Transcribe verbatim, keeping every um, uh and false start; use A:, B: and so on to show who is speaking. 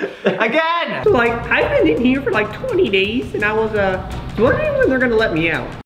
A: Again!
B: So like, I've been in here for like twenty days and I was uh, wondering when they're gonna let me out.